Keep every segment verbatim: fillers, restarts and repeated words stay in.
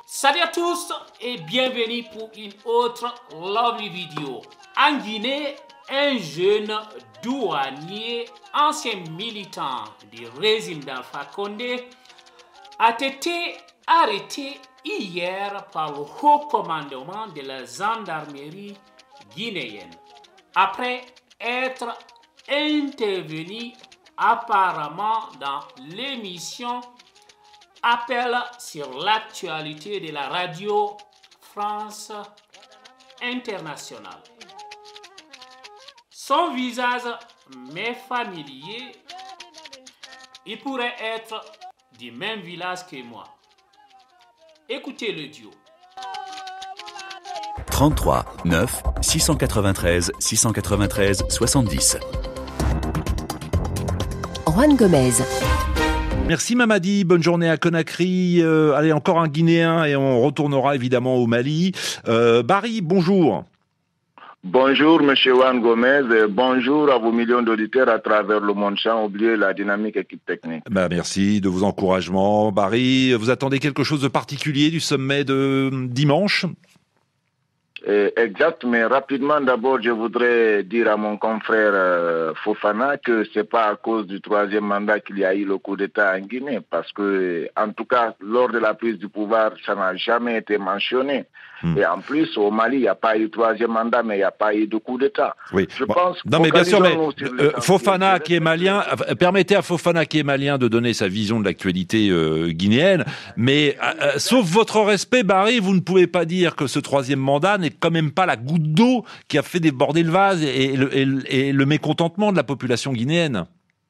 Salut à tous et bienvenue pour une autre lovely vidéo. En Guinée, un jeune douanier, ancien militant du régime d'Alpha Condé, a été arrêté hier par le haut commandement de la gendarmerie guinéenne après être intervenu apparemment dans l'émission Appel sur l'actualité de la radio France Internationale. Son visage m'est familier. Il pourrait être du même village que moi. Écoutez le duo. trente-trois neuf six cent quatre-vingt-treize six cent quatre-vingt-treize soixante-dix. Juan Gomez. Merci Mamadi, bonne journée à Conakry. Euh, allez, encore un Guinéen et on retournera évidemment au Mali. Euh, Barry, bonjour. Bonjour Monsieur Juan Gomez, et bonjour à vos millions d'auditeurs à travers le monde sans oublier la dynamique équipe technique. Bah merci de vos encouragements. Barry, vous attendez quelque chose de particulier du sommet de dimanche ? Euh, exact, mais rapidement d'abord je voudrais dire à mon confrère euh, Fofana que c'est pas à cause du troisième mandat qu'il y a eu le coup d'État en Guinée, parce que en tout cas lors de la prise du pouvoir ça n'a jamais été mentionné. Mmh. Et en plus au Mali il n'y a pas eu troisième mandat mais il n'y a pas eu de coup d'État. Oui. Je bon. pense. Non mais bien sûr, mais euh, Fofana qui est malien, permettez à Fofana qui est malien de donner sa vision de l'actualité euh, guinéenne, mais euh, sauf votre respect, Barry, vous ne pouvez pas dire que ce troisième mandat n'est quand même pas la goutte d'eau qui a fait déborder le vase et, et, le, et, et le mécontentement de la population guinéenne.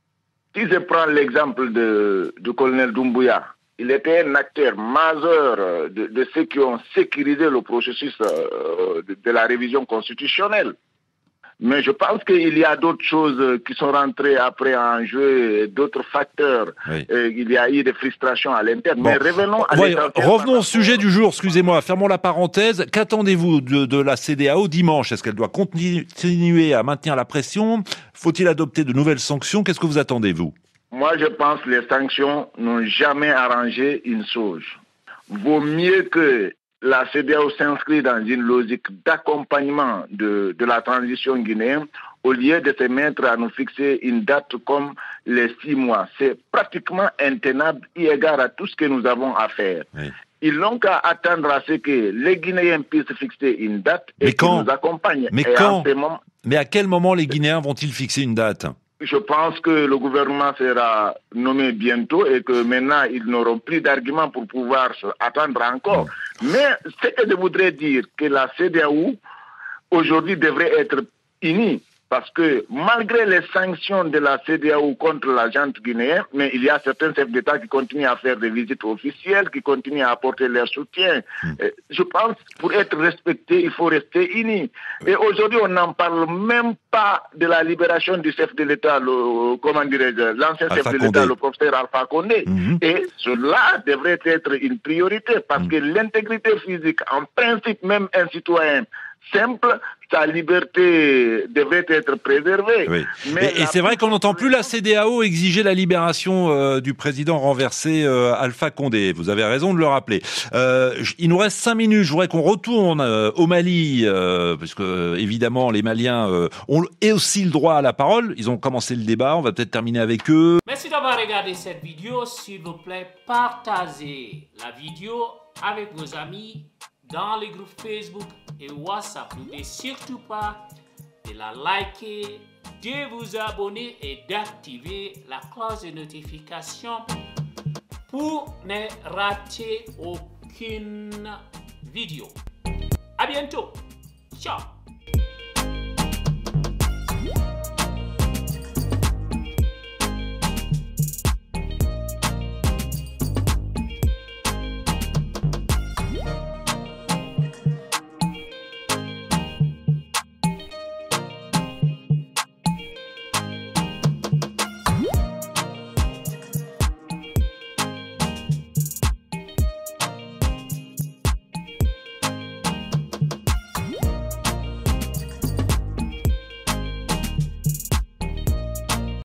Si je prends l'exemple de, du colonel Doumbouya, il était un acteur majeur de, de ceux qui ont sécurisé le processus euh, de, de la révision constitutionnelle. Mais je pense qu'il y a d'autres choses qui sont rentrées après en jeu, d'autres facteurs. Oui. Et il y a eu des frustrations à l'interne. Bon. Mais revenons à ouais, revenons au sujet du jour, excusez-moi, fermons la parenthèse. Qu'attendez-vous de, de la C D A O dimanche? Est-ce qu'elle doit continuer à maintenir la pression? Faut-il adopter de nouvelles sanctions? Qu'est-ce que vous attendez, vous? Moi, je pense que les sanctions n'ont jamais arrangé une chose. Vaut mieux que la C D A O s'inscrit dans une logique d'accompagnement de, de la transition guinéenne au lieu de se mettre à nous fixer une date comme les six mois. C'est pratiquement intenable eu égard à tout ce que nous avons à faire. Oui. Ils n'ont qu'à attendre à ce que les Guinéens puissent fixer une date et qu'ils nous accompagnent. Mais et quand moment... Mais à quel moment les Guinéens vont-ils fixer une date? Je pense que le gouvernement sera nommé bientôt et que maintenant ils n'auront plus d'arguments pour pouvoir attendre encore. Mmh. Mais ce que je voudrais dire, que la C D A O aujourd'hui devrait être unie. Parce que malgré les sanctions de la C D A O contre la junte guinéenne, mais il y a certains chefs d'État qui continuent à faire des visites officielles, qui continuent à apporter leur soutien. Mmh. Je pense pour être respecté, il faut rester unis. Et aujourd'hui, on n'en parle même pas de la libération du chef de l'État, le, comment dirais-je, l'ancien chef de l'État, le professeur Alpha Condé. Mmh. Et cela devrait être une priorité parce mmh. que l'intégrité physique, en principe, même un citoyen simple, sa liberté devrait être préservée. Oui. Mais et, et c'est vrai qu'on n'entend plus la C D A O exiger la libération euh, du président renversé euh, Alpha Condé. Vous avez raison de le rappeler. Euh, il nous reste cinq minutes. Je voudrais qu'on retourne euh, au Mali, euh, parce que évidemment les Maliens euh, ont aussi le droit à la parole. Ils ont commencé le débat. On va peut-être terminer avec eux. Merci d'avoir regardé cette vidéo. S'il vous plaît, partagez la vidéo avec vos amis dans les groupes Facebook et WhatsApp. N'oubliez surtout pas de la liker, de vous abonner et d'activer la cloche de notification pour ne rater aucune vidéo. À bientôt. Ciao.